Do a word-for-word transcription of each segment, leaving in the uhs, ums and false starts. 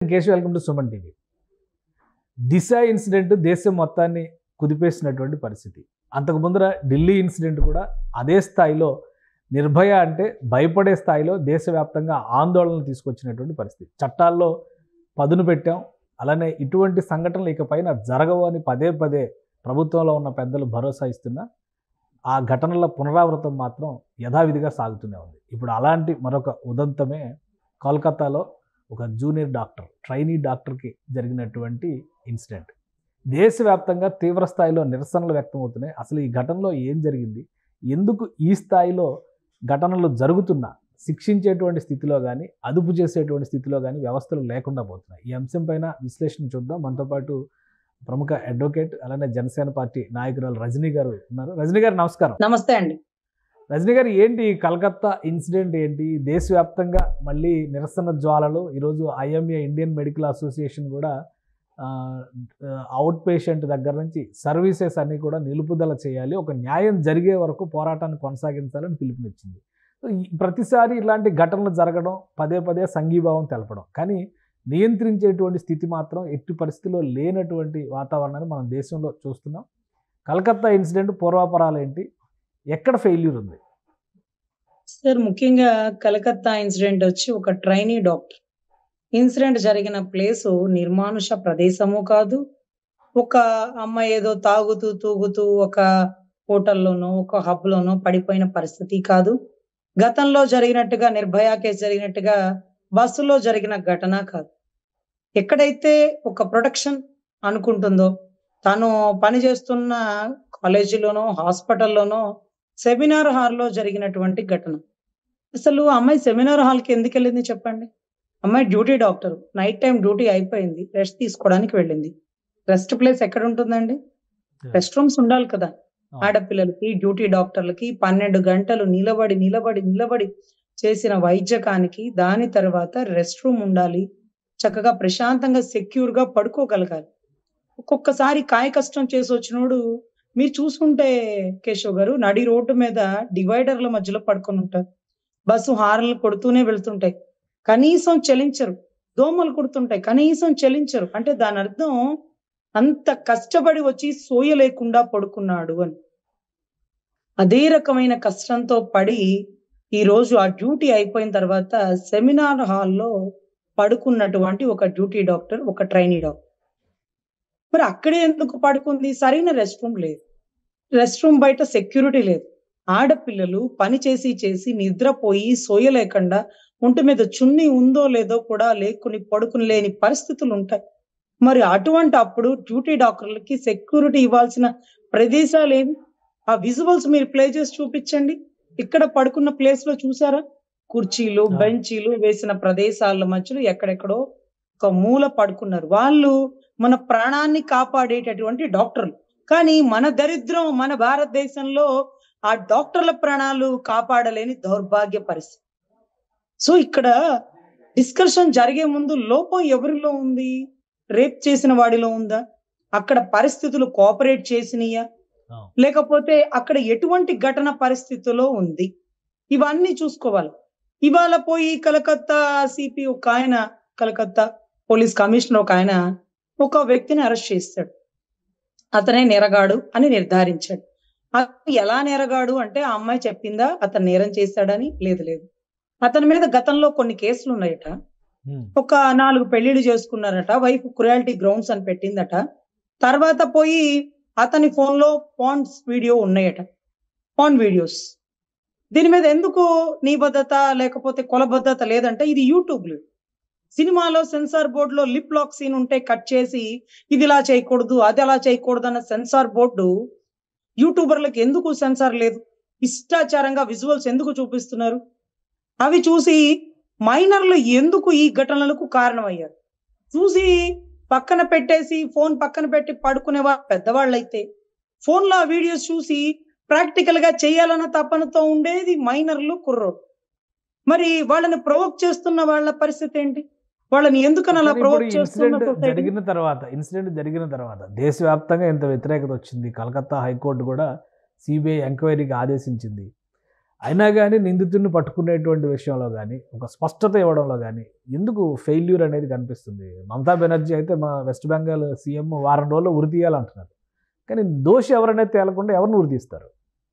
Keshav, welcome to Suman TV. Disha incident దేశం మొత్తాన్ని కుదిపేసినటువంటి పరిస్థితి. అంతకు ముందర ఢిల్లీ ఇన్సిడెంట్ కూడా అదే స్థాయిలో, నిర్భయ అంటే భయపడే స్థాయిలో దేశవ్యాప్తంగా ఆందోళనలు తీసుకొచ్చినటువంటి పరిస్థితి. చట్టాల్లో పదును పెట్టాం, అలానే ఇటువంటి సంఘటనలు ఇకపైన జరగవు అని పదే పదే ప్రభుత్వంలో ఉన్న పెద్దలు భరోసా ఇస్తున్నా ఆ ఘటనల పునరావృతం మాత్రం యథావిధిగా సాగుతూనే ఉంది. ఇప్పుడు అలాంటి మరొక ఉదంతమే కోల్కతాలో ఒక జూనియర్ డాక్టర్, ట్రైనీ డాక్టర్కి జరిగినటువంటి ఇన్సిడెంట్. దేశవ్యాప్తంగా తీవ్ర స్థాయిలో నిరసనలు వ్యక్తమవుతున్నాయి. అసలు ఈ ఘటనలో ఏం జరిగింది, ఎందుకు ఈ స్థాయిలో ఘటనలు జరుగుతున్నా శిక్షించేటువంటి స్థితిలో కానీ, అదుపు చేసేటువంటి స్థితిలో కానీ వ్యవస్థలు లేకుండా పోతున్నాయి. ఈ అంశం పైన విశ్లేషణ చూద్దాం. మనతో పాటు ప్రముఖ అడ్వకేట్, అలానే జనసేన పార్టీ నాయకురాలు రజనీ గారు ఉన్నారు. రజనీ గారు నమస్కారం. నమస్తే అండి. రజనీ గారు, ఏంటి కలకత్తా ఇన్సిడెంట్, ఏంటి దేశవ్యాప్తంగా మళ్ళీ నిరసన జ్వాలలు? ఈరోజు ఐఎంఏ, ఇండియన్ మెడికల్ అసోసియేషన్ కూడా అవుట్ పేషెంట్ దగ్గర నుంచి సర్వీసెస్ అన్నీ కూడా నిలుపుదల చేయాలి, ఒక న్యాయం జరిగే వరకు పోరాటాన్ని కొనసాగించాలని పిలుపునిచ్చింది. ప్రతిసారి ఇలాంటి ఘటనలు జరగడం, పదే పదే సంఘీభావం తెలపడం, కానీ నియంత్రించేటువంటి స్థితి మాత్రం ఎట్టి పరిస్థితుల్లో లేనటువంటి వాతావరణాన్ని మనం దేశంలో చూస్తున్నాం. కలకత్తా ఇన్సిడెంట్ పూర్వాపరాలు ఏంటి, ఎక్కడ ఫెయిల్యూర్ ఉంది? సార్, ముఖ్యంగా కలకత్తా ఇన్సిడెంట్ వచ్చి ఒక ట్రైనీ డాక్టర్ ఇన్సిడెంట్ జరిగిన ప్లేసు నిర్మానుష ప్రదేశము కాదు. ఒక అమ్మాయి ఏదో తాగుతూ తూగుతూ ఒక హోటల్లోనో ఒక హబ్ లోనో పడిపోయిన పరిస్థితి కాదు. గతంలో జరిగినట్టుగా నిర్భయ కేసు జరిగినట్టుగా బస్సులో జరిగిన ఘటన కాదు. ఎక్కడైతే ఒక ప్రొటెక్షన్ అనుకుంటుందో, తను పనిచేస్తున్న కాలేజీలోనో హాస్పిటల్లోనో సెమినార్ హాల్లో జరిగినటువంటి ఘటన. అసలు అమ్మాయి సెమినార్ హాల్కి ఎందుకు వెళ్ళింది చెప్పండి? అమ్మాయి duty doctor, night time duty అయిపోయింది, రెస్ట్ తీసుకోవడానికి వెళ్ళింది. రెస్ట్ ప్లేస్ ఎక్కడ ఉంటుందండి? రెస్ట్ రూమ్స్ ఉండాలి కదా. ఆడపిల్లలకి, డ్యూటీ డాక్టర్లకి పన్నెండు గంటలు నిలబడి నిలబడి నిలబడి చేసిన వైద్యకానికి దాని తర్వాత రెస్ట్ రూమ్ ఉండాలి, చక్కగా ప్రశాంతంగా సెక్యూర్ గా పడుకోగలగాలి. ఒక్కొక్కసారి కాయ కష్టం చేసి వచ్చినోడు మీరు చూసుకుంటే కేశవ్ గారు, నడి రోడ్డు మీద డివైడర్ల మధ్యలో పడుకొని ఉంటారు. బస్సు హార్న్లు కొడుతూనే వెళ్తుంటాయి, కనీసం చలించరు. దోమలు కుడుతుంటాయి, కనీసం చలించరు. అంటే దాని అర్థం అంత కష్టపడి వచ్చి సోయ లేకుండా పడుకున్నాడు అని. అదే రకమైన కష్టంతో పడి ఈ రోజు ఆ డ్యూటీ అయిపోయిన తర్వాత సెమినార్ హాల్లో పడుకున్నటువంటి ఒక డ్యూటీ డాక్టర్, ఒక ట్రైనీ డాక్టర్. మరి అక్కడే ఎందుకు పడుకుంది? సరైన రెస్ట్ రూమ్ లేదు, రెస్ట్ రూమ్ బయట సెక్యూరిటీ లేదు. ఆడపిల్లలు పని చేసి చేసి నిద్రపోయి సోయ లేకుండా ఒంటి మీద చున్నీ ఉందో లేదో కూడా లేకుని పడుకుని లేని పరిస్థితులు ఉంటాయి. మరి అటువంటి అప్పుడు డ్యూటీ డాక్టర్లకి సెక్యూరిటీ ఇవ్వాల్సిన ప్రదేశాలు ఏమి? ఆ విజువల్స్ మీరు ప్లే చేసి చూపించండి. ఇక్కడ పడుకున్న ప్లేస్ లో చూసారా? కుర్చీలు, బెంచీలు వేసిన ప్రదేశాల మధ్యలో ఎక్కడెక్కడో ఒక మూల పడుకున్నారు. వాళ్ళు మన ప్రాణాన్ని కాపాడేటటువంటి డాక్టర్లు. కానీ మన దరిద్రం, మన భారతదేశంలో ఆ డాక్టర్ల ప్రాణాలు కాపాడలేని దౌర్భాగ్య పరిస్థితి. సో ఇక్కడ డిస్కషన్ జరిగే ముందు లోపం ఎవరిలో ఉంది? రేప్ చేసిన వాడిలో ఉందా? అక్కడ పరిస్థితులు కోఆపరేట్ చేసినయా, లేకపోతే అక్కడ ఎటువంటి ఘటన పరిస్థితిలో ఉంది? ఇవన్నీ చూసుకోవాలి. ఇవాళ పోయి కలకత్తా సిపి ఒక ఆయన, కలకత్తా పోలీస్ కమిషనర్ ఒక ఆయన ఒక వ్యక్తిని అరెస్ట్ చేస్తాడు. అతనే నేరగాడు అని నిర్ధారించాడు. అతను ఎలా నేరగాడు అంటే, ఆ అమ్మాయి చెప్పిందా అతను నేరం చేశాడని? లేదు లేదు. అతని మీద గతంలో కొన్ని కేసులు ఉన్నాయట. ఒక నాలుగు పెళ్లిళ్ళు చేసుకున్నారట. వైఫ్ క్రుయాలిటీ గ్రౌండ్స్ అని పెట్టిందట. తర్వాత పోయి అతని ఫోన్ లో పాన్స్ వీడియో ఉన్నాయట, పాన్ వీడియోస్. దీని మీద ఎందుకు నిబద్ధత లేకపోతే కొలబద్ధత లేదంటే, ఇది యూట్యూబ్ లో, సినిమాలో సెన్సార్ బోర్డు లో లిప్ లాక్ సీన్ ఉంటే కట్ చేసి ఇది ఇలా చేయకూడదు, అది అలా చేయకూడదు అన్న సెన్సార్ బోర్డు యూట్యూబర్లకు ఎందుకు సెన్సార్ లేదు? ఇష్టాచారంగా విజువల్స్ ఎందుకు చూపిస్తున్నారు? అవి చూసి మైనర్లు ఎందుకు ఈ ఘటనలకు కారణమయ్యారు? చూసి పక్కన పెట్టేసి ఫోన్ పక్కన పెట్టి పడుకునే వాళ్ళు పెద్దవాళ్ళు అయితే, ఫోన్ లో ఆ వీడియోస్ చూసి ప్రాక్టికల్ గా చేయాలన్న తపనతో ఉండేది మైనర్లు, కుర్రోడు. మరి వాళ్ళని ప్రొవోక్ చేస్తున్న వాళ్ళ పరిస్థితి ఏంటి? వాళ్ళని ఎందుకని అలా ప్రొవోక్ చేస్తున్న? జరిగిన తర్వాత ఇన్సిడెంట్ జరిగిన తర్వాత దేశవ్యాప్తంగా ఎంత వ్యతిరేకత వచ్చింది. కలకత్తా హైకోర్టు కూడా సిబిఐ ఎంక్వైరీకి ఆదేశించింది. అయినా కానీ నిందితుడిని పట్టుకునేటువంటి విషయంలో కానీ ఒక స్పష్టత ఇవ్వడంలో కానీ ఎందుకు ఫెయిల్యూర్ అనేది కనిపిస్తుంది? మమతా బెనర్జీ అయితే మా వెస్ట్ బెంగాల్ సీఎం వారం రోజుల్లో ఉరి తీయాలంటున్నారు. కానీ దోషి ఎవరనేది తేలకుండా ఎవరిని ఉరి తీస్తారు?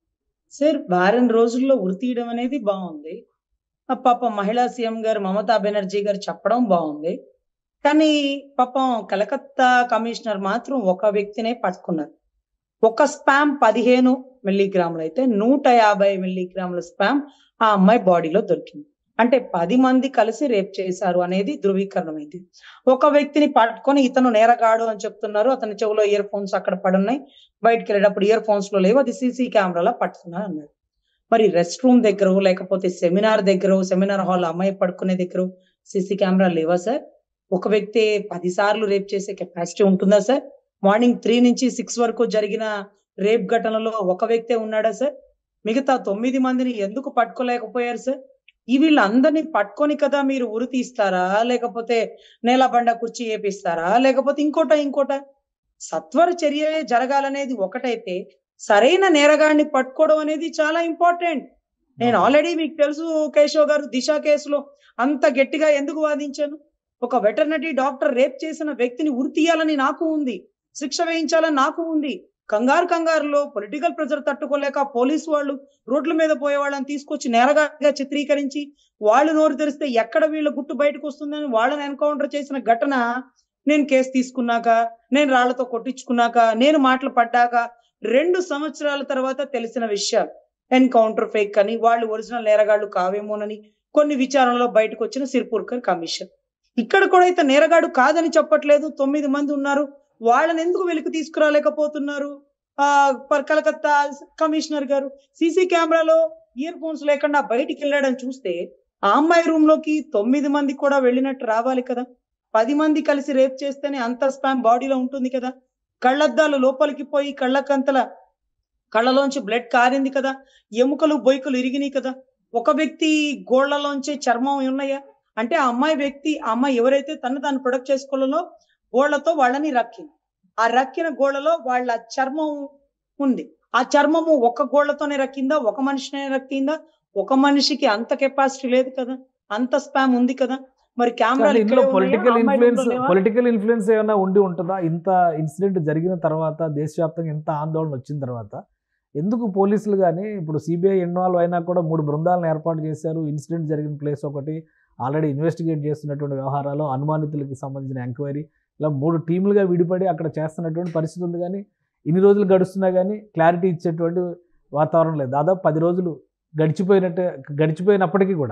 సార్ వారం రోజుల్లో ఉరి తీయడం అనేది బాగుంది. ఆ పాపం మహిళా సీఎం గారు మమతా బెనర్జీ గారు చెప్పడం బాగుంది. కానీ పాపం కలకత్తా కమిషనర్ మాత్రం ఒక వ్యక్తినే పట్టుకున్నారు. ఒక స్పామ్ పదిహేను మిల్లీగ్రాములు అయితే నూట యాభై మిల్లీగ్రాముల స్పామ్ ఆ అమ్మాయి బాడీలో దొరికింది. అంటే పది మంది కలిసి రేప్ చేశారు అనేది ధృవీకరణమైంది. ఒక వ్యక్తిని పట్టుకొని ఇతను నేరగాడు అని చెప్తున్నారు. అతని చెవులో ఇయర్ ఫోన్స్ అక్కడ పడున్నాయి. బయటకు వెళ్ళేటప్పుడు ఇయర్ ఫోన్స్ లో లేవు, అది సీసీ కెమెరాలో పట్టుకున్నారు అన్నారు. మరి రెస్ట్ రూమ్ దగ్గర లేకపోతే సెమినార్ దగ్గర సెమినార్ హాల్ అమ్మాయి పడుకునే దగ్గర సీసీ కెమెరా లేవా సార్? ఒక వ్యక్తి పది సార్లు రేప్ చేసే కెపాసిటీ ఉంటుందా సార్? మార్నింగ్ త్రీ నుంచి సిక్స్ వరకు జరిగిన రేప్ ఘటనలో ఒక వ్యక్తే ఉన్నాడా సార్? మిగతా తొమ్మిది మందిని ఎందుకు పట్టుకోలేకపోయారు సార్? ఈ వీళ్ళందరినీ పట్టుకొని కదా మీరు ఉరి తీస్తారా, లేకపోతే నేలబండ కుర్చీ వేపిస్తారా, లేకపోతే ఇంకోట ఇంకోట? సత్వర చర్య జరగాలనేది ఒకటైతే సరైన నేరగాడిని పట్టుకోవడం అనేది చాలా ఇంపార్టెంట్. నేను ఆల్రెడీ మీకు తెలుసు కేశవ్ గారు, దిశ కేసులో అంత గట్టిగా ఎందుకు వాదించాను? ఒక వెటర్నరీ డాక్టర్ రేప్ చేసిన వ్యక్తిని ఉరి తీయాలని నాకు ఉంది, శిక్ష వేయించాలని నాకు ఉంది. కంగారు కంగారులో పొలిటికల్ ప్రెజర్ తట్టుకోలేక పోలీసు వాళ్ళు రోడ్ల మీద పోయే వాళ్ళని తీసుకొచ్చి నేరగాగా చిత్రీకరించి వాళ్ళు నోరు తెరిస్తే ఎక్కడ వీళ్ళ గుట్టు బయటకు వస్తుందని వాళ్ళని ఎన్కౌంటర్ చేసిన ఘటన నేను కేసు తీసుకున్నాక, నేను రాళ్లతో కొట్టించుకున్నాక, నేను మాటలు పడ్డాక రెండు సంవత్సరాల తర్వాత తెలిసిన విషయాలు. ఎన్కౌంటర్ ఫేక్ అని, వాళ్ళు ఒరిజినల్ నేరగాళ్లు కావేమోనని కొన్ని విచారణలో బయటకు వచ్చిన సిర్పూర్కర్ కమిషన్. ఇక్కడ కూడా అయితే నేరగాడు కాదని చెప్పట్లేదు. తొమ్మిది మంది ఉన్నారు, వాళ్ళని ఎందుకు వెలికి తీసుకురాలేకపోతున్నారు? ఆ కలకత్తా కమిషనర్ గారు సీసీ కెమెరాలో ఇయర్ ఫోన్స్ లేకుండా బయటికి వెళ్ళాడని చూస్తే ఆ అమ్మాయి రూమ్ లోకి తొమ్మిది మంది కూడా వెళ్ళినట్టు రావాలి కదా. పది మంది కలిసి రేప్ చేస్తేనే అంత స్పామ్ బాడీలో ఉంటుంది కదా. కళ్ళద్దాలు లోపలికి పోయి కళ్ళకంతల కళ్ళలోంచి బ్లడ్ కారింది కదా. ఎముకలు బొయ్కలు ఇరిగినాయి కదా. ఒక వ్యక్తి గోళ్లలోంచి చర్మం ఉన్నాయా అంటే ఆ అమ్మాయి వ్యక్తి ఆ అమ్మాయి ఎవరైతే తను తాను ప్రొడక్ట్ చేసుకోవాలో గోళ్లతో వాళ్ళని రక్కింది. ఆ రక్కిన గోళ్లలో వాళ్ళ చర్మం ఉంది. ఆ చర్మము ఒక గోళ్లతోనే రక్కిందా, ఒక మనిషినే రక్కిందా? ఒక మనిషికి అంత కెపాసిటీ లేదు కదా, అంత స్పామ్ ఉంది కదా. మరి కెమెరాలు ఇందులో పొలిటికల్ ఇన్ఫ్లుయెన్స్ పొలిటికల్ ఇన్ఫ్లుయెన్స్ ఏమైనా ఉండి ఉంటుందా? ఇంత ఇన్సిడెంట్ జరిగిన తర్వాత, దేశవ్యాప్తంగా ఇంత ఆందోళన వచ్చిన తర్వాత ఎందుకు పోలీసులు కానీ ఇప్పుడు సిబిఐ ఇన్వాల్వ్ అయినా కూడా మూడు బృందాలను ఏర్పాటు చేశారు. ఇన్సిడెంట్ జరిగిన ప్లేస్ ఒకటి, ఆల్రెడీ ఇన్వెస్టిగేట్ చేస్తున్నటువంటి వ్యవహారాలు, అనుమానితులకి సంబంధించిన ఎంక్వైరీ, ఇలా మూడు టీములుగా విడిపడి అక్కడ చేస్తున్నటువంటి పరిస్థితి ఉంది. కానీ ఇన్ని రోజులు గడుస్తున్నా కానీ క్లారిటీ ఇచ్చేటువంటి వాతావరణం లేదు. దాదాపు పది రోజులు గడిచిపోయినట్టు గడిచిపోయినప్పటికీ కూడా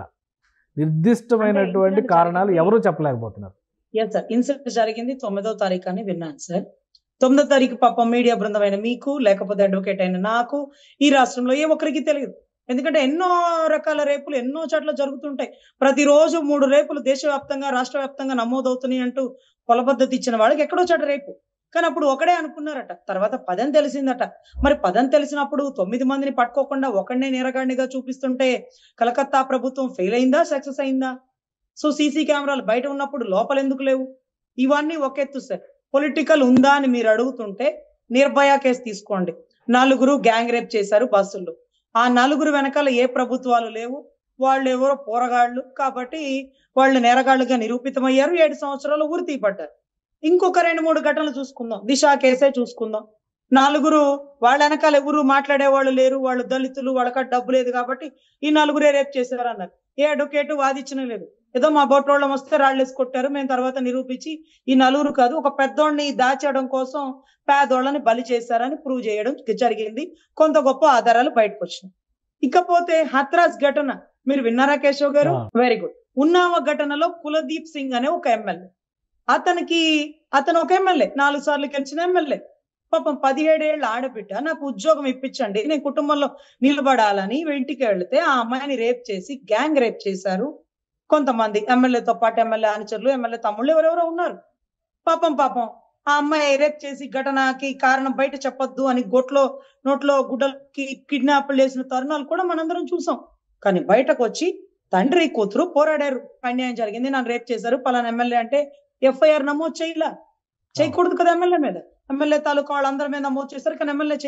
నిర్దిష్టమైనటువంటి కారణాలు ఎవరూ చెప్పలేకపోతున్నారు. ఎస్ సార్, ఇన్సిడెంట్ జరిగింది తొమ్మిదో తారీఖు అని విన్నాను సార్. తొమ్మిదో తారీఖు పాపం మీడియా బృందమైన మీకు, లేకపోతే అడ్వకేట్ అయిన నాకు ఈ రాష్ట్రంలో ఏ ఒక్కరికి తెలియదు. ఎందుకంటే ఎన్నో రకాల రేపులు ఎన్నో చోట్ల జరుగుతుంటాయి. ప్రతిరోజు మూడు రేపులు దేశవ్యాప్తంగా రాష్ట్ర వ్యాప్తంగా నమోదవుతున్నాయి అంటూ కొలబద్దతి ఇచ్చిన వాళ్ళకి ఎక్కడో చోట రేపు. కానీ అప్పుడు ఒకడే అనుకున్నారట, తర్వాత పదని తెలిసిందట. మరి పదని తెలిసినప్పుడు తొమ్మిది మందిని పట్టుకోకుండా ఒకడినే నేరగాడినిగా చూపిస్తుంటే కలకత్తా ప్రభుత్వం ఫెయిల్ అయిందా, సక్సెస్ అయిందా? సో సీసీ కెమెరాలు బయట ఉన్నప్పుడు లోపల ఎందుకు లేవు? ఇవన్నీ ఒక ఎత్తు సార్. పొలిటికల్ ఉందా అని మీరు అడుగుతుంటే నిర్భయ కేసు తీసుకోండి. నలుగురు గ్యాంగ్ రేప్ చేశారు బస్సుల్లో. ఆ నలుగురు వెనకాల ఏ ప్రభుత్వాలు లేవు, వాళ్ళు ఎవరో పోరగాళ్ళు కాబట్టి వాళ్ళు నేరగాళ్ళుగా నిరూపితమయ్యారు. ఏడు సంవత్సరాలు ఉరి తీయబడ్డారు. ఇంకొక రెండు మూడు ఘటనలు చూసుకుందాం, దిశ కేసే చూసుకుందాం. నలుగురు వాళ్ళ వెనకాల ఎవరు మాట్లాడే వాళ్ళు లేరు, వాళ్ళు దళితులు, వాళ్ళకి డబ్బు లేదు కాబట్టి ఈ నలుగురే రేప్ చేశారు అన్నారు. ఏ అడ్వకేట్ వాదించిన లేదు. ఏదో మా బొట్టోళ్ళం వస్తే రాళ్ళేసి కొట్టారు, మేము తర్వాత నిరూపించి ఈ నలుగురు కాదు ఒక పెద్దోడిని దాచేయడం కోసం పేదోళ్ళని బలి చేశారని ప్రూవ్ చేయడం జరిగింది. కొంత గొప్ప ఆధారాలు బయటకు వచ్చినాయి. ఇకపోతే హత్రాస్ ఘటన మీరు విన్నారా కేశవ్ గారు? Very good. ఉన్నావ ఘటనలో కులదీప్ సింగ్ అనే ఒక ఎమ్మెల్యే, అతనికి అతను ఒక ఎమ్మెల్యే, నాలుగు సార్లు గెలిచిన ఎమ్మెల్యే. పాపం పదిహేడేళ్ల ఆడబిడ్డ నాకు ఉద్యోగం ఇప్పించండి, నేను కుటుంబంలో నిలబడాలని ఇంటికి వెళితే ఆ అమ్మాయిని రేప్ చేసి గ్యాంగ్ రేప్ చేశారు కొంతమంది. ఎమ్మెల్యేతో పాటు ఎమ్మెల్యే అనుచరులు, ఎమ్మెల్యే తమ్ముళ్ళు ఎవరెవరో ఉన్నారు. పాపం పాపం ఆ అమ్మాయి రేప్ చేసి ఘటనకి కారణం బయట చెప్పొద్దు అని గొట్లో నోట్లో గుడ్డలకి కిడ్నాప్లు చేసిన తరుణాలు కూడా మనందరం చూసాం. కానీ బయటకు వచ్చి తండ్రి కూతురు పోరాడారు, అన్యాయం జరిగింది, నన్ను రేప్ చేశారు పలానా ఎమ్మెల్యే అంటే ఎఫ్ఐఆర్ నమోదు చేయలా, చేయకూడదు కదా ఎమ్మెల్యే మీద. ఎమ్మెల్యే తాలూకా వాళ్ళందరి మీద నమోదు చేశారు కానీ ఎమ్మెల్యే చేయలే.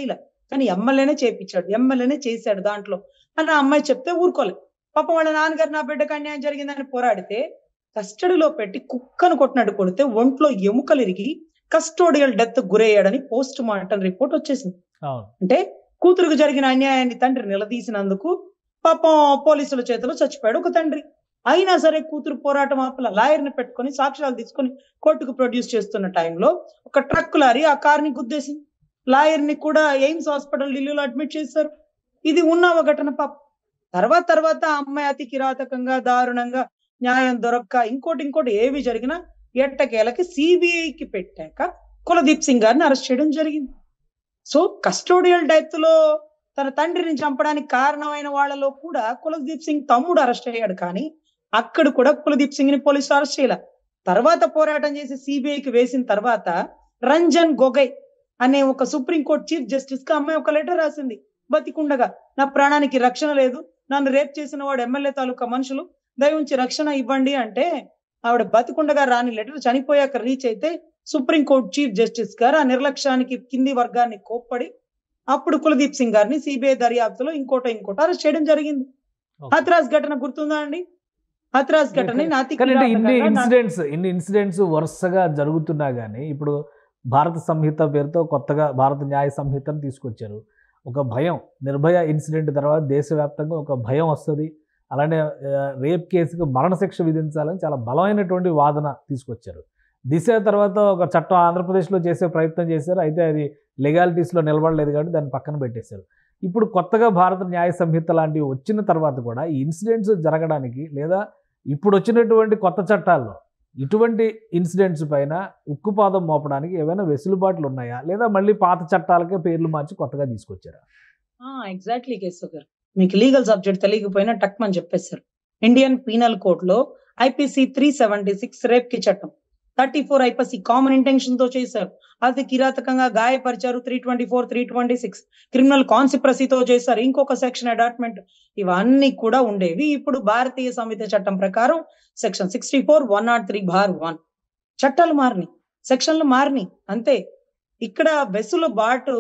కానీ ఎమ్మెల్యేనే చేపించాడు, ఎమ్మెల్యేనే చేశాడు దాంట్లో అని ఆ అమ్మాయి చెప్తే ఊరుకోలేదు. పాపం వాళ్ళ నాన్నగారు నా బిడ్డకు అన్యాయం జరిగిందని పోరాడితే కస్టడీలో పెట్టి కుక్కను కొట్టినట్టు కొడితే ఒంట్లో ఎముకలు ఇరిగి కస్టోడియల్ డెత్ గురయ్యాడని పోస్ట్ మార్టం రిపోర్ట్ వచ్చేసింది. అవును. అంటే కూతురుకు జరిగిన అన్యాయాన్ని తండ్రి నిలదీసినందుకు పాపం పోలీసుల చేతిలో చచ్చిపోయాడు ఒక తండ్రి. అయినా సరే కూతురు పోరాటం ఆపల, లాయర్ని పెట్టుకొని సాక్ష్యాలు తీసుకొని కోర్టుకు ప్రొడ్యూస్ చేస్తున్న టైంలో ఒక ట్రక్ లారీ ఆ కార్ని గుద్దేసింది. లాయర్ని కూడా ఎయిమ్స్ హాస్పిటల్ ఢిల్లీలో అడ్మిట్ చేశారు. ఇది ఉన్న ఒక ఘటన పాప. తర్వాత తర్వాత ఆ అమ్మాయి అతి కిరాతకంగా దారుణంగా న్యాయం దొరక్క ఇంకోటి ఇంకోటి ఏవి జరిగినా ఎట్టకేలకి సిబిఐకి పెట్టాక కులదీప్ సింగ్ గారిని అరెస్ట్ చేయడం జరిగింది. సో కస్టోడియల్ డెత్ లో తన తండ్రిని చంపడానికి కారణమైన వాళ్ళలో కూడా కులదీప్ సింగ్ తమ్ముడు అరెస్ట్ అయ్యాడు. కానీ అక్కడ కూడా కులదీప్ సింగ్ ని పోలీసులు అరెస్ట్ చేయాల. తర్వాత పోరాటం చేసి సిబిఐకి వేసిన తర్వాత రంజన్ గొగయ్ అనే ఒక సుప్రీంకోర్టు చీఫ్ జస్టిస్ కి అమ్మాయి ఒక లెటర్ రాసింది బతికుండగా. నా ప్రాణానికి రక్షణ లేదు, నన్ను రేప్ చేసిన వాడు ఎమ్మెల్యే తాలూకా మనుషులు, దయవుంచి రక్షణ ఇవ్వండి అంటే ఆవిడ బతికుండగా రాని లెటర్ చనిపోయాక రీచ్ అయితే సుప్రీంకోర్టు చీఫ్ జస్టిస్ గారు ఆ నిర్లక్ష్యానికి కింది వర్గాన్ని కోప్పడి అప్పుడు కులదీప్ సింగ్ గారిని సిబిఐ దర్యాప్తులో ఇంకోటో ఇంకోటో అరెస్ట్ చేయడం జరిగింది. హత్రాస్ ఘటన గుర్తుందా అండి? హత్రాస్ ఘటన ఇన్ని ఇన్సిడెంట్స్ ఇన్ని ఇన్సిడెంట్స్ వరుసగా జరుగుతున్నా గానీ ఇప్పుడు భారత సంహిత పేరుతో కొత్తగా భారత న్యాయ సంహితను తీసుకొచ్చారు. ఒక భయం, నిర్భయ ఇన్సిడెంట్ తర్వాత దేశవ్యాప్తంగా ఒక భయం వస్తుంది. అలానే రేప్ కేసుకు మరణశిక్ష విధించాలని చాలా బలమైనటువంటి వాదన తీసుకొచ్చారు. దిశ తర్వాత ఒక చట్టం ఆంధ్రప్రదేశ్లో చేసే ప్రయత్నం చేశారు. అయితే అది లెగాలిటీస్లో నిలబడలేదు కాబట్టి దాన్ని పక్కన పెట్టేశారు. ఇప్పుడు కొత్తగా భారత న్యాయ సంహిత లాంటివి వచ్చిన తర్వాత కూడా ఈ ఇన్సిడెంట్స్ జరగడానికి లేదా ఇప్పుడు వచ్చినటువంటి కొత్త చట్టాల్లో ఇటువంటి ఇన్సిడెంట్స్ పైన ఉక్కుపాదం మోపడానికి ఏమైనా వెసులుబాట్లు ఉన్నాయా, లేదా మళ్ళీ పాత చట్టాలకే పేర్లు మార్చి కొత్తగా తీసుకొచ్చారా? ఎగ్జాక్ట్లీ కేశవ్ గారు, మీకు లీగల్ సబ్జెక్ట్ తెలియకపోయినా టక్ అని చెప్పేశారు. ఇండియన్ పీనల్ కోడ్ లో IPC three seventy six rape కి చట్టం, thirty four IPC common intention తో చేశారు, అది కిరాతకంగా గాయపరిచారు three twenty four three twenty six criminal కాన్సిప్రసీతో చేశారు, ఇంకొక సెక్షన్ అడాట్మెంట్, ఇవన్నీ కూడా ఉండేవి. ఇప్పుడు భారతీయ సంహిత చట్టం ప్రకారం section sixty four one naught three bar one చట్టాలు మారినాయి, సెక్షన్లు మారినాయి అంతే. ఇక్కడ వెసులుబాటు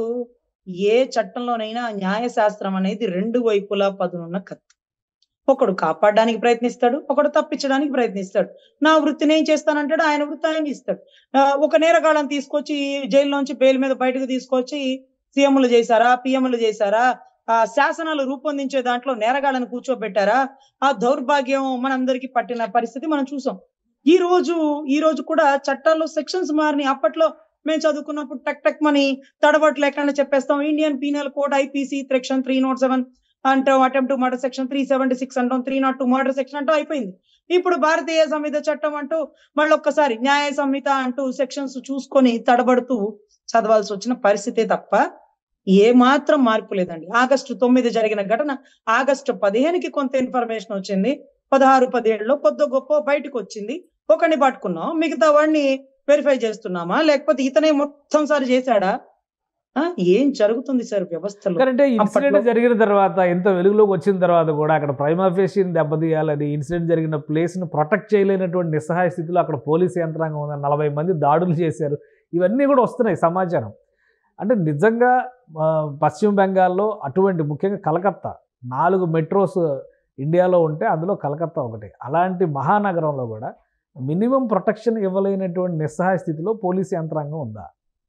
ఏ చట్టంలోనైనా న్యాయశాస్త్రం అనేది రెండు వైపులా పదునున్న కత్తి. ఒకడు కాపాడడానికి ప్రయత్నిస్తాడు, ఒకడు తప్పించడానికి ప్రయత్నిస్తాడు. నా వృత్తిని ఏం చేస్తానంటాడు, ఆయన వృత్తి ఆయన ఇస్తాడు. ఒక నేరగాళ్ళని తీసుకొచ్చి జైల్లోంచి బెయిల్ మీద బయటకు తీసుకొచ్చి సీఎంలు చేశారా, పిఎంలు చేశారా, ఆ శాసనాలు రూపొందించే దాంట్లో నేరగాళ్ళని కూర్చోబెట్టారా, ఆ దౌర్భాగ్యం మనందరికీ పట్టిన పరిస్థితి మనం చూసాం. ఈ రోజు ఈ రోజు కూడా చట్టాల్లో సెక్షన్స్ మారినాయి. అప్పట్లో మేము చదువుకున్నప్పుడు టక్ టక్ మని తడబట్లు ఎక్కడ చెప్పేస్తాం, Indian penal code IPC section three naught seven అంటాం, attempt murder section three seventy six అంటాం, three naught two murder section అంటూ అయిపోయింది. ఇప్పుడు భారతీయ సంహిత చట్టం అంటూ మళ్ళీ ఒక్కసారి న్యాయ సంహిత అంటూ సెక్షన్స్ చూసుకొని తడబడుతూ చదవాల్సి వచ్చిన పరిస్థితే తప్ప ఏ మాత్రం మార్పు లేదండి. ఆగస్టు తొమ్మిది జరిగిన ఘటన ఆగస్టు పదిహేనుకి కొంత ఇన్ఫర్మేషన్ వచ్చింది, పదహారు పదిహేడులో కొద్ది గొప్ప బయటకు వచ్చింది, ఒకరిని పట్టుకున్నాం, మిగతా వాడిని వెరిఫై చేస్తున్నామా, లేకపోతే ఇతనే మొత్తం సారి చేశాడా? ఏం జరుగుతుంది సార్ వ్యవస్థలో? అంటే ఇన్సిడెంట్ జరిగిన తర్వాత, ఎంత వెలుగులోకి వచ్చిన తర్వాత కూడా అక్కడ ప్రైమా ఫేషియన్ దెబ్బతీయాలని, ఇన్సిడెంట్ జరిగిన ప్లేస్ను ప్రొటెక్ట్ చేయలేనటువంటి నిస్సహాయ స్థితిలో అక్కడ పోలీసు యంత్రాంగం ఉందని నలభై మంది దాడులు చేశారు, ఇవన్నీ కూడా వస్తున్నాయి సమాచారం. అంటే నిజంగా పశ్చిమ బెంగాల్లో అటువంటి, ముఖ్యంగా కలకత్తా, నాలుగు మెట్రోస్ ఇండియాలో ఉంటే అందులో కలకత్తా ఒకటి. అలాంటి మహానగరంలో కూడా మినిమం ప్రొటెక్షన్ ఇవ్వలేనటువంటి నిస్సహాయ స్థితిలో పోలీసు యంత్రాంగం ఉందా?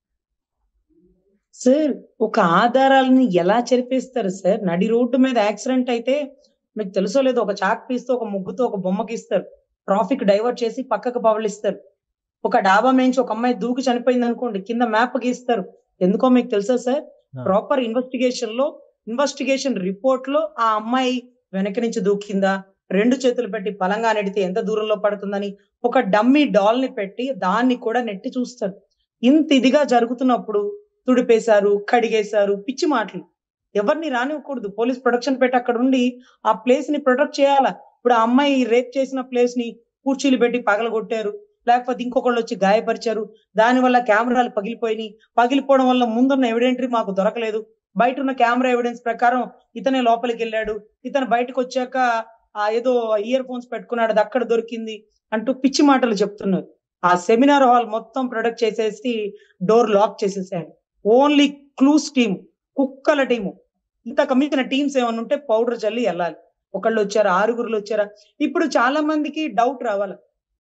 సార్ ఒక ఆధారాలని ఎలా చెరిపేస్తారు సార్? నడి రోడ్డు మీద యాక్సిడెంట్ అయితే మీకు తెలుసో లేదో, ఒక చాక్ పీస్తో ఒక ముగ్గుతో ఒక బొమ్మకి ఇస్తారు, ట్రాఫిక్ డైవర్ట్ చేసి పక్కకు పవలిస్తారు. ఒక డాబా మేంచి ఒక అమ్మాయి దూకి చనిపోయింది అనుకోండి, కింద మ్యాప్ గీస్తారు. ఎందుకో మీకు తెలుసా సార్? ప్రాపర్ ఇన్వెస్టిగేషన్ లో ఇన్వెస్టిగేషన్ రిపోర్ట్ లో ఆ అమ్మాయి వెనక నుంచి దూకిందా, రెండు చేతులు పెట్టి బలంగా నెడితే ఎంత దూరంలో పడుతుందని ఒక డమ్మీ డాల్ ని పెట్టి దాన్ని కూడా నెట్టి చూస్తారు. ఇంత ఇదిగా జరుగుతున్నప్పుడు తుడిపేశారు, కడిగేశారు, పిచ్చి మాటలు. ఎవరిని రానివ్వకూడదు. పోలీస్ ప్రొటెక్షన్ పెట్టి అక్కడ ఉండి ఆ ప్లేస్ ని ప్రొటెక్ట్ చేయాలా. ఇప్పుడు ఆ అమ్మాయి రేప్ చేసిన ప్లేస్ ని కుర్చీలు పెట్టి పగలగొట్టారు, లేకపోతే ఇంకొకళ్ళు వచ్చి గాయపరిచారు, దాని వల్ల కెమెరాలు పగిలిపోయినాయి. పగిలిపోవడం వల్ల ముందున్న ఎవిడెంటరీ మాకు దొరకలేదు, బయట ఉన్న కెమెరా ఎవిడెన్స్ ప్రకారం ఇతనే లోపలికి వెళ్ళాడు, ఇతను బయటకు వచ్చాక ఆ ఏదో ఇయర్ ఫోన్స్ పెట్టుకున్నాడు, అది అక్కడ దొరికింది అంటూ పిచ్చి మాటలు చెప్తున్నారు. ఆ సెమినార్ హాల్ మొత్తం ప్రొడక్ట్ చేసేసి డోర్ లాక్ చేసేసాడు. ఓన్లీ క్లూస్ టీమ్, కుక్కల టీము. ఇంతకు మించిన టీమ్స్ ఏమన్నా ఉంటే పౌడర్ చల్లి వెళ్ళాలి. ఒకళ్ళు వచ్చారా, ఆరుగురులు వచ్చారా? ఇప్పుడు చాలా మందికి డౌట్ రావాలి.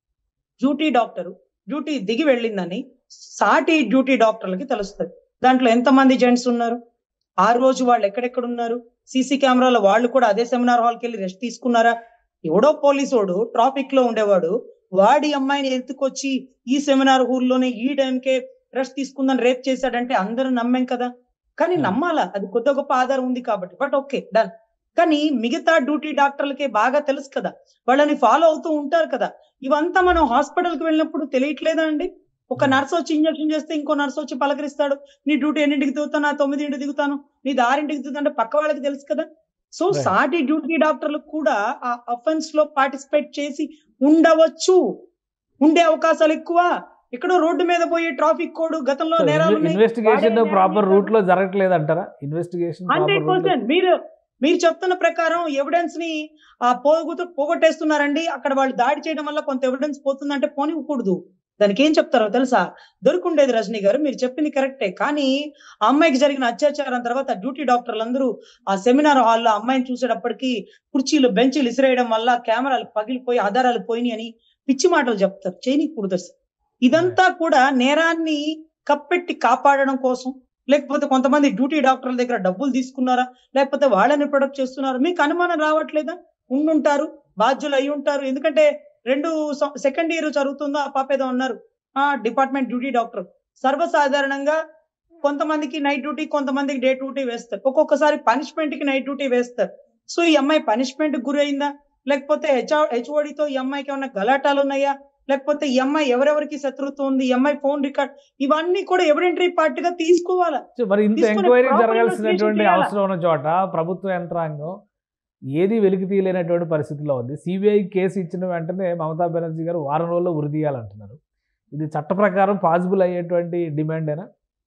డ్యూటీ డాక్టర్ డ్యూటీ దిగి వెళ్ళిందని సాటి డ్యూటీ డాక్టర్లకి తెలుస్తుంది. దాంట్లో ఎంతమంది జెంట్స్ ఉన్నారు, ఆ రోజు వాళ్ళు ఎక్కడెక్కడ ఉన్నారు, సీసీ కెమెరాలో వాళ్ళు కూడా అదే సెమినార్ హాల్కి వెళ్ళి రెస్ట్ తీసుకున్నారా? ఎవడో పోలీసోడు ట్రాఫిక్ లో ఉండేవాడు వాడి అమ్మాయిని ఎత్తుకొచ్చి ఈ సెమినార్ హాల్లోనే ఈ టైంకే రెస్ట్ తీసుకుందని రేప్ చేశాడంటే అందరూ నమ్మేం కదా. కానీ నమ్మాలా, అది కొద్ది గొప్ప ఆధారం ఉంది కాబట్టి. But okay done. కానీ మిగతా డ్యూటీ డాక్టర్లకే బాగా తెలుసు కదా, వాళ్ళని ఫాలో అవుతూ ఉంటారు కదా. ఇవంతా మనం హాస్పిటల్ కి వెళ్ళినప్పుడు తెలియట్లేదా అండి? ఒక నర్స్ వచ్చి ఇంజక్షన్ చేస్తే ఇంకో నర్స్ వచ్చి పలకరిస్తాడు, నీ డ్యూటీ ఎన్నింటికి దిగుతాను, నా తొమ్మిదింటికి దిగుతాను, నీది ఆరింటికి దిగుతా అంటే పక్క వాళ్ళకి తెలుసు కదా. సో సాటి డ్యూటీ డాక్టర్లకు కూడా ఆ అఫెన్స్ లో పార్టిసిపేట్ చేసి ఉండవచ్చు, ఉండే అవకాశాలు ఎక్కువ. ఇక్కడ రోడ్డు మీద పోయి ట్రాఫిక్ కోడ్ గతంలో నేరాలు ఇన్వెస్టిగేషన్ ప్రాపర్ రూట్ లో జరగట్లేదు అంటారా? ఇన్వెస్టిగేషన్ హండ్రెడ్ పర్సెంట్ మీరు మీరు చెప్తున్న ప్రకారం ఎవిడెన్స్ ని ఆ పోగొట్టు పోగొట్టేస్తున్నారండి. అక్కడ వాళ్ళు దాడి చేయడం వల్ల కొంత ఎవిడెన్స్ పోతుందంటే పోనివ్వకూడదు. దానికి ఏం చెప్తారో తెలుసా? దొరుకుండేది రజనీ గారు, మీరు చెప్పింది కరెక్టే. కానీ ఆ అమ్మాయికి జరిగిన అత్యాచారం తర్వాత డ్యూటీ డాక్టర్లు అందరూ ఆ సెమినార్ హాల్లో అమ్మాయిని చూసేటప్పటికి కుర్చీలు బెంచీలు ఇసిరేయడం వల్ల కెమెరాలు పగిలిపోయి ఆధారాలు పోయినాయి అని పిచ్చి మాటలు చెప్తారు. చేయనీకూడదు. ఇదంతా కూడా నేరాన్ని కప్పెట్టి కాపాడడం కోసం, లేకపోతే కొంతమంది డ్యూటీ డాక్టర్ల దగ్గర డబ్బులు తీసుకున్నారా, లేకపోతే వాళ్ళని ప్రొడక్ట్ చేస్తున్నారా? మీకు అనుమానం రావట్లేదా? ఉండుంటారు, బాధ్యులు అయి ఉంటారు. ఎందుకంటే రెండు సెకండ్ ఇయర్ చదువుతుందో ఆ పాప ఏదో ఉన్నారు ఆ డిపార్ట్మెంట్ డ్యూటీ డాక్టర్. సర్వసాధారణంగా కొంతమందికి నైట్ డ్యూటీ, కొంతమందికి డే డ్యూటీ వేస్తారు. ఒక్కొక్కసారి పనిష్మెంట్ కి నైట్ డ్యూటీ వేస్తారు. సో ఈ అమ్మాయి పనిష్మెంట్ గురి అయిందా, లేకపోతే హెచ్ హెచ్ఓడితో ఈ అమ్మాయికి ఏమైనా గలాటాలు ఉన్నాయా, లేకపోతే ఈ అమ్మాయి ఎవరెవరికి శత్రుత్వం ఉంది, ఈ అమ్మాయి ఫోన్ రికార్డ్, ఇవన్నీ కూడా ఎవిడెంటరీ పార్ట్ గా తీసుకోవాలా. మరి ఇంత ఎంక్వైరీ జరగాల్సినటువంటి అవసరం ఉన్న చోట ప్రభుత్వ యంత్రాంగం ఏది వెలికి తీయలేనటువంటి పరిస్థితిలో ఉంది. సిబిఐ కేసు ఇచ్చిన వెంటనే మమతా బెనర్జీ గారు వారం రోజుల్లో ఉరి తీయాలంటున్నారు. ఇది చట్ట ప్రకారం పాసిబుల్ అయ్యేటువంటి డిమాండేనా?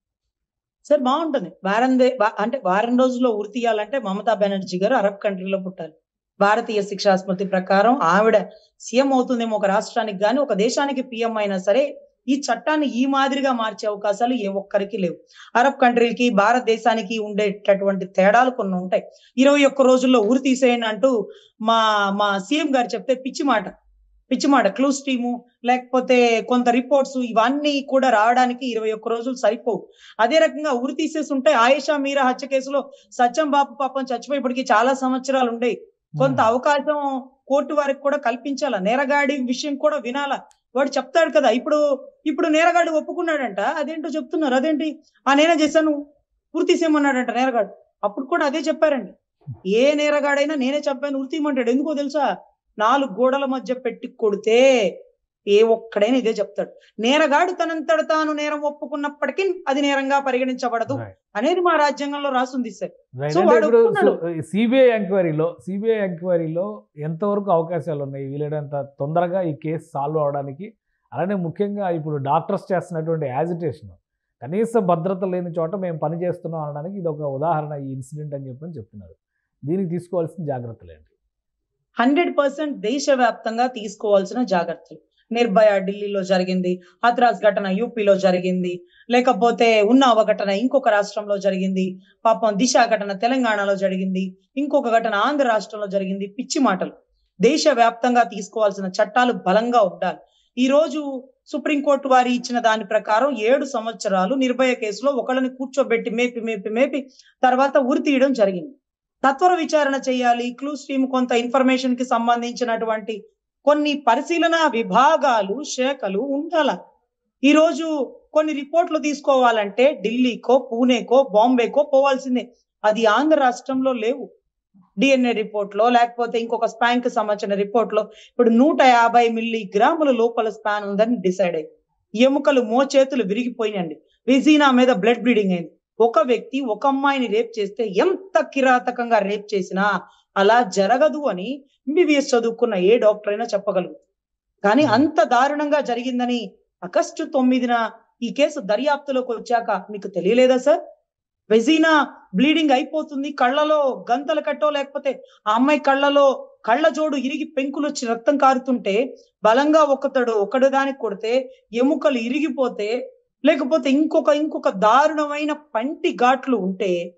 సార్ బాగుంటుంది. వారం అంటే వారం రోజుల్లో ఉరి తీయాలంటే మమతా బెనర్జీ గారు అరబ్ కంట్రీలో పుట్టాలి. భారతీయ శిక్షా స్మృతి ప్రకారం ఆవిడ సీఎం అవుతుందేమో ఒక రాష్ట్రానికి, కానీ ఒక దేశానికి పిఎం అయినా సరే ఈ చట్టాన్ని ఈ మాదిరిగా మార్చే అవకాశాలు ఏ ఒక్కరికి లేవు. అరబ్ కంట్రీలకి భారతదేశానికి ఉండేటటువంటి తేడాలు కొన్ని ఉంటాయి. ఇరవై ఒక్క రోజుల్లో ఉరి తీసేయండి అంటూ మా మా సీఎం గారు చెప్తే పిచ్చి మాట పిచ్చి మాట క్లూస్ టీము లేకపోతే కొంత రిపోర్ట్స్ ఇవన్నీ కూడా రావడానికి ఇరవై ఒక్క రోజులు సరిపోవు. అదే రకంగా ఉరి తీసేసి ఉంటే ఆయేషా మీరా హత్య కేసులో సత్యం బాబు పాపం చచ్చిపోయేప్పటికీ చాలా సంవత్సరాలు ఉండేవి. కొంత అవకాశం కోర్టు వారికి కూడా కల్పించాల. నేరగాడి విషయం కూడా వినాలా. వాడు చెప్తాడు కదా, ఇప్పుడు ఇప్పుడు నేరగాడు ఒప్పుకున్నాడంట, అదేంటో చెప్తున్నారు. అదేంటి, ఆ నేనే చేశాను ఉరి తీసేయమన్నాడంట నేరగాడు. అప్పుడు కూడా అదే చెప్పారండి. ఏ నేరగాడైనా నేనే చెప్పాను ఉరి తీయమంటాడు. ఎందుకో తెలుసా? నాలుగు గోడల మధ్య పెట్టి కొడితే ఏ ఒక్కడైనా ఇదే చెప్తాడు. నేరగాడు తనంతట తాను నేరం ఒప్పుకున్నప్పటికీ అది నేరంగా పరిగణించబడదు అనేది మా రాజ్యాంగంలో రాసుంది సార్. సిబిఐ ఎంక్వైరీలో సిబిఐ ఎంక్వైరీలో ఎంతవరకు అవకాశాలు ఉన్నాయి వీలైనంత తొందరగా ఈ కేసు సాల్వ్ అవడానికి? అలానే ముఖ్యంగా ఇప్పుడు డాక్టర్స్ చేస్తున్నటువంటి యాజిటేషన్, కనీస భద్రత లేని చోట మేము పని చేస్తున్నాం అనడానికి ఇది ఒక ఉదాహరణ ఈ ఇన్సిడెంట్ అని చెప్పని చెప్తున్నారు. దీనికి తీసుకోవాల్సిన జాగ్రత్తలు ఏంటి? హండ్రెడ్ పర్సెంట్ దేశవ్యాప్తంగా తీసుకోవాల్సిన జాగ్రత్తలు. నిర్భయ ఢిల్లీలో జరిగింది, హత్రాస్ ఘటన యూపీలో జరిగింది, లేకపోతే ఉన్నావ ఘటన ఇంకొక రాష్ట్రంలో జరిగింది, పాపం దిశ ఘటన తెలంగాణలో జరిగింది, ఇంకొక ఘటన ఆంధ్ర రాష్ట్రంలో జరిగింది. పిచ్చి మాటలు. దేశవ్యాప్తంగా తీసుకోవాల్సిన చట్టాలు బలంగా ఉండాలి. ఈ రోజు సుప్రీంకోర్టు వారి ఇచ్చిన దాని ప్రకారం ఏడు సంవత్సరాలు నిర్భయ కేసులో ఒకళ్ళని కూర్చోబెట్టి మేపి మేపి మేపి తర్వాత ఉరి తీయడం జరిగింది. తత్వర విచారణ చేయాలి. క్లూస్ టీమ్ కొంత ఇన్ఫర్మేషన్ కి సంబంధించినటువంటి కొన్ని పరిశీలన విభాగాలు శాఖలు ఉండాల. ఈ రోజు కొన్ని రిపోర్ట్లు తీసుకోవాలంటే ఢిల్లీకో పూణేకో బాంబేకో పోవాల్సిందే. అది ఆంధ్ర రాష్ట్రంలో లేవు. డిఎన్ఏ రిపోర్ట్ లో లేకపోతే ఇంకొక స్పాన్ కి సంబంధించిన రిపోర్ట్ లో ఇప్పుడు నూట యాభై మిల్లీ గ్రాముల లోపల స్పాన్ ఉందని డిసైడ్ అయ్యి ఎముకలు మోచేతులు విరిగిపోయినండి. విజీనా మీద బ్లడ్ బ్లీడింగ్ అయింది. ఒక వ్యక్తి ఒక అమ్మాయిని రేప్ చేస్తే ఎంత కిరాతకంగా రేప్ చేసినా అలా జరగదు అని ఎంబీబీఎస్ చదువుకున్న ఏ డాక్టర్ అయినా చెప్పగలరు. కానీ అంత దారుణంగా జరిగిందని ఆగస్టు తొమ్మిదిన ఈ కేసు దర్యాప్తులోకి వచ్చాక మీకు తెలియలేదా సార్? వెజీనా బ్లీడింగ్ అయిపోతుంది, కళ్ళలో గంతలు కట్టో లేకపోతే ఆ అమ్మాయి కళ్ళలో కళ్ళ జోడు ఇరిగి పెంకులు వచ్చి రక్తం కారుతుంటే బలంగా ఒకతడు ఒకడు దానికి కొడితే ఎముకలు ఇరిగిపోతే లేకపోతే ఇంకొక ఇంకొక దారుణమైన పంటి ఘాట్లు ఉంటే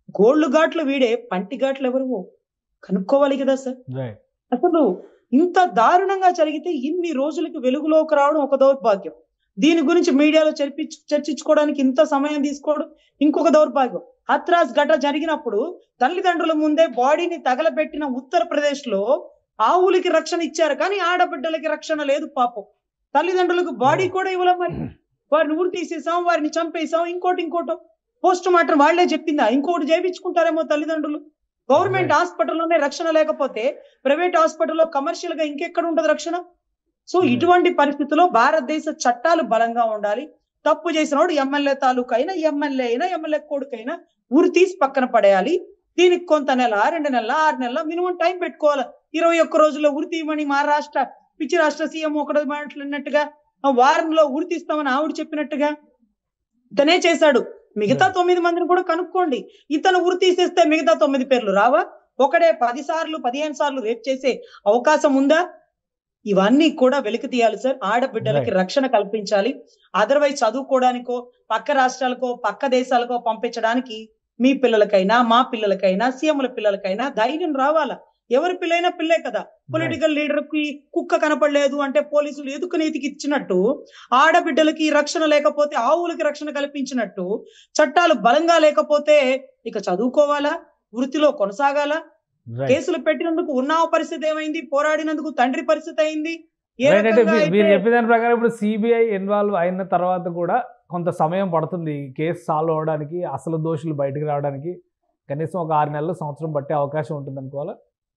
గోల్డ్ ఘాట్లు వీడే, పంటి ఘాట్లు ఎవరు కనుక్కోవాలి కదా సార్. రైట్. అసలు ఇంత దారుణంగా జరిగితే ఇన్ని రోజులకి వెలుగులోకి రావడం ఒక దౌర్భాగ్యం. దీని గురించి మీడియాలో చర్చించు చర్చించుకోవడానికి ఇంత సమయం తీసుకోవడం ఇంకొక దౌర్భాగ్యం. హత్రాస్ ఘట జరిగినప్పుడు తల్లిదండ్రుల ముందే బాడీని తగలబెట్టిన ఉత్తరప్రదేశ్ లో ఆవులకి రక్షణ ఇచ్చారు, కానీ ఆడబిడ్డలకి రక్షణ లేదు పాపం. తల్లిదండ్రులకు బాడీ కూడా ఇవ్వలేం. మరి వారిని ఊరు తీసేసాం, వారిని చంపేసాం, ఇంకోటి ఇంకోటి పోస్ట్ మార్టం వాళ్లే చెప్పిందా, ఇంకోటి చేయించుకుంటారేమో తల్లిదండ్రులు. గవర్నమెంట్ హాస్పిటల్లోనే రక్షణ లేకపోతే ప్రైవేట్ హాస్పిటల్లో కమర్షియల్ గా ఇంకెక్కడ ఉంటది రక్షణ? సో ఇటువంటి పరిస్థితుల్లో భారతదేశ చట్టాలు బలంగా ఉండాలి. తప్పు చేసినోడు ఎమ్మెల్యే తాలూకు అయినా, ఎమ్మెల్యే అయినా, ఎమ్మెల్యే కొడుకైనా ఊరు తీసి పక్కన పడేయాలి. దీనికి కొంత నెల, రెండు నెలల, ఆరు నెలల మినిమం టైం పెట్టుకోవాలి. ఇరవై ఒక్క రోజుల్లో ఉరి తీయమని మహారాష్ట్ర పిచ్చి రాష్ట్ర సీఎం ఒకటి మాట్లాడినట్టుగా, వారంలో ఉరి తీస్తామని ఆవిడ చెప్పినట్టుగా ఇతనే చేశాడు. మిగతా తొమ్మిది మందిని కూడా కనుక్కోండి. ఇతను ఉరి తీసేస్తే మిగతా తొమ్మిది పేర్లు రావా? ఒకడే పది సార్లు పదిహేను సార్లు రేప్ చేసే అవకాశం ఉందా? ఇవన్నీ కూడా వెలికి తీయాలి సార్. ఆడబిడ్డలకి రక్షణ కల్పించాలి. అదర్వైజ్ చదువుకోవడానికో పక్క రాష్ట్రాలకో పక్క దేశాలకో పంపించడానికి మీ పిల్లలకైనా మా పిల్లలకైనా సీఎంల పిల్లలకైనా ధైర్యం రావాలా. ఎవరి పిల్లైనా పిల్లే కదా. పొలిటికల్ లీడర్ కి కుక్క కనపడలేదు అంటే పోలీసులు ఎదుకు నీతికి ఇచ్చినట్టు, ఆడబిడ్డలకి రక్షణ లేకపోతే ఆవులకి రక్షణ కల్పించినట్టు, చట్టాలు బలంగా లేకపోతే ఇక చదువుకోవాలా, వృత్తిలో కొనసాగాల. కేసులు పెట్టినందుకు ఉన్నావ పరిస్థితి ఏమైంది, పోరాడినందుకు తండ్రి పరిస్థితి అయింది. మీరు చెప్పిన దాని ప్రకారం ఇప్పుడు సిబిఐ ఇన్వాల్వ్ అయిన తర్వాత కూడా కొంత సమయం పడుతుంది కేసు సాల్వ్ అవడానికి, అసలు దోషులు బయటకు రావడానికి. కనీసం ఒక ఆరు నెలలు సంవత్సరం పట్టే అవకాశం ఉంటుంది అనుకోవాలా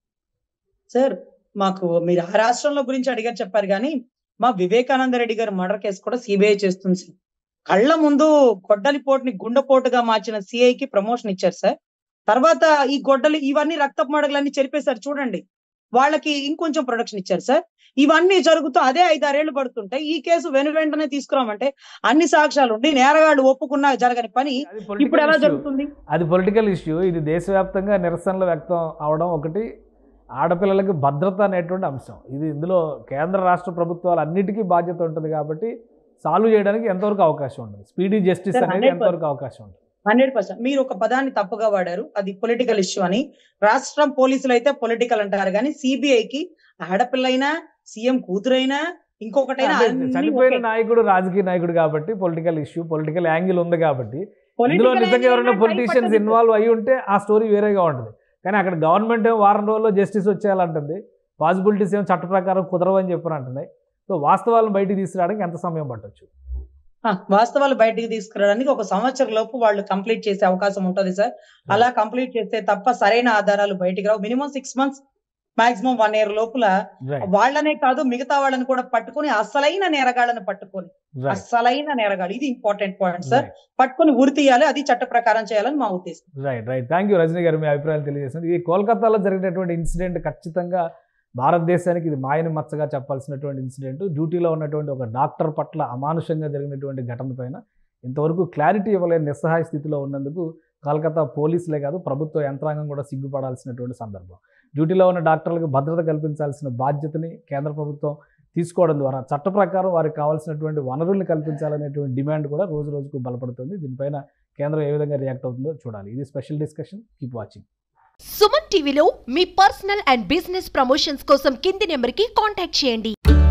సార్? మాకు మీరు ఆ రాష్ట్రంలో గురించి అడిగారు చెప్పారు, కానీ మా వివేకానంద రెడ్డి గారి మర్డర్ కేసు కూడా సిబిఐ చేస్తుంది సార్. కళ్ళ ముందు గొడ్డలిపోటుని గుండెపోటుగా మార్చిన సిఐకి ప్రమోషన్ ఇచ్చారు సార్. తర్వాత ఈ గొడ్డలి ఇవన్నీ రక్తపు మడగలన్నీ చెరిపేశారు చూడండి, వాళ్ళకి ఇంకొంచెం ప్రొడక్షన్ ఇచ్చారు సార్. ఇవన్నీ జరుగుతూ అదే ఐదారేళ్లు పడుతుంటే ఈ కేసు వెను వెంటనే తీసుకురామంటే అన్ని సాక్ష్యాలు ఉండి నేరగాళ్ళు ఒప్పుకున్నా జరగని పని ఇప్పుడు ఎలా జరుగుతుంది? అది పొలిటికల్ ఇష్యూ. ఇది దేశవ్యాప్తంగా నిరసనలు వ్యక్తం అవడం ఒకటి, ఆడపిల్లలకి భద్రత అనేటువంటి అంశం. ఇది ఇందులో కేంద్ర రాష్ట్ర ప్రభుత్వాలు అన్నిటికీ బాధ్యత ఉంటుంది కాబట్టి సాల్వ్ చేయడానికి ఎంతవరకు అవకాశం ఉంటుంది? స్పీడీ జస్టిస్ అనేది ఎంతవరకు అవకాశం ఉంటుంది? హండ్రెడ్ పర్సెంట్ మీరు ఒక పదాన్ని తప్పుగా వాడారు, అది పొలిటికల్ ఇష్యూ అని. రాష్ట్రం పోలీసులు అయితే పొలిటికల్ అంటారు, కానీ సిబిఐకి ఆడపిల్లైనా సీఎం కూతురైనా ఇంకొకటైనా చనిపోయిన నాయకుడు రాజకీయ నాయకుడు కాబట్టి పొలిటికల్ ఇష్యూ, పొలిటికల్ యాంగిల్ ఉంది కాబట్టి ఇందులో నిజంగా ఎవరైనా పొలిటీషియన్స్ ఇన్వాల్వ్ అయ్యి ఉంటే ఆ స్టోరీ వేరేగా ఉంటుంది. కానీ అక్కడ గవర్నమెంట్ ఏమో వారం రోజుల్లో జస్టిస్ వచ్చేయాలంటుంది, పాసిబిలిటీస్ ఏమో చట్ట ప్రకారం కుదరవని చెప్పని అంటున్నాయి. సో వాస్తవాలను బయటికి తీసుకురావడానికి ఎంత సమయం పట్టొచ్చు? వాస్తవాలు బయటికి తీసుకురావడానికి ఒక సంవత్సరం లోపు వాళ్ళు కంప్లీట్ చేసే అవకాశం ఉంటుంది సార్. అలా కంప్లీట్ చేస్తే తప్ప సరైన ఆధారాలు బయటికి రావు. Minimum six months maximum one year లోపల వాళ్ళనే కాదు మిగతా వాళ్ళని కూడా పట్టుకొని అసలైన నేరగాళ్ళని పట్టుకొని, అసలైన నేరగాళ్ళు, ఇది ఇంపార్టెంట్ పాయింట్ సార్, పట్టుకొని ఉరి తీయాలి. అది చట్ట ప్రకారం చేయాలని మా ఉద్దేశం. Right right thank you Rajani garu, మీ అభిప్రాయాలు తెలియజేస్తుంది. ఈ కోల్కతాలో జరిగినటువంటి ఇన్సిడెంట్ ఖచ్చితంగా భారతదేశానికి ఇది మాయని మచ్చగా చెప్పాల్సినటువంటి ఇన్సిడెంట్. డ్యూటీలో ఉన్నటువంటి ఒక డాక్టర్ పట్ల అమానుషంగా జరిగినటువంటి ఘటన పైన ఇంతవరకు క్లారిటీ ఇవ్వలేని నిస్సహాయ స్థితిలో ఉన్నందుకు కోల్కతా పోలీసులే కాదు ప్రభుత్వ యంత్రాంగం కూడా సిగ్గుపడాల్సినటువంటి సందర్భం. డ్యూటీలో ఉన్న డాక్టర్లకు భద్రత కల్పించాల్సిన బాధ్యతని కేంద్ర ప్రభుత్వం తీసుకోవడం ద్వారా చట్ట ప్రకారం వారికి కావాల్సినటువంటి వనరుల్ని కల్పించాలనేటువంటి డిమాండ్ కూడా రోజు రోజుకు బలపడుతుంది. దీనిపైన కేంద్రం ఏ విధంగా రియాక్ట్ అవుతుందో చూడాలి. ఇది special discussion. Keep watching. Suman టీవీలో మీ పర్సనల్ అండ్ బిజినెస్ ప్రమోషన్స్ కోసం కింది నెంబర్కి కాంటాక్ట్ చేయండి.